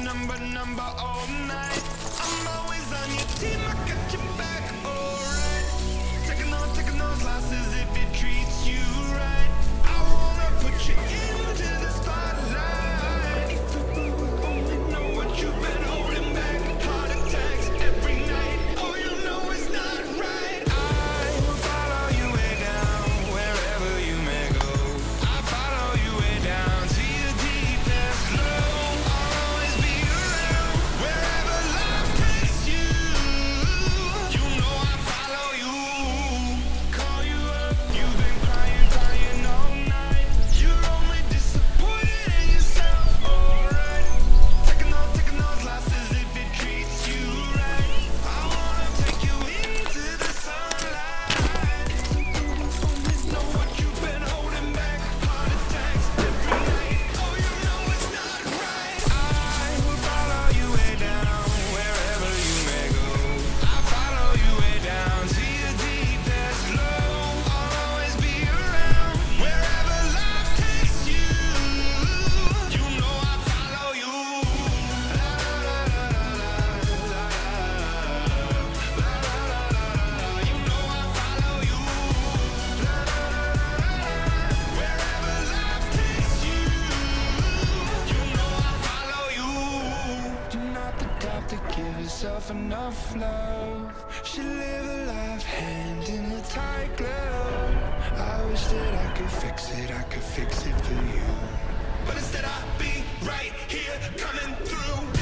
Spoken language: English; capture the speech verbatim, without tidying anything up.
number, number all night. I'm always on your team, I got your back, alright. Taking on, taking those losses if it treats you right. I wanna put you into the spotlight. If you only know what you've been holding back. Heart attacks every night. Oh, you know it's not right. I will follow you way down, wherever you may go. I follow you way down to your deepest low. I'll always be around, wherever life takes you. You know I follow you. Call you up, you've been crying, crying all night. You're only disappointed in yourself, alright. Taking on, taking those losses if it treats you right. I wanna take you into the sunlight. Only know what you've been holding back. Heart attacks every night. Oh, you know it's not right. I will follow you way down, wherever you may go. I follow you way down to your deepest low. I'll always be around, wherever life takes you. You know I follow you. La la la la la la. La la la la la. You know I follow you. La la la la la. Wherever life takes you. You know I follow you. You're not the type to give yourself enough love. Should live a life hand in a tight glove. I wish that I could fix it, I could fix it for you. But instead I'll be right here coming through.